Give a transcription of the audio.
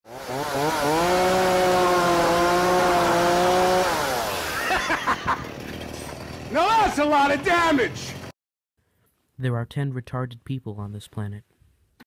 Now that's a lot of damage! There are 10 retarded people on this planet.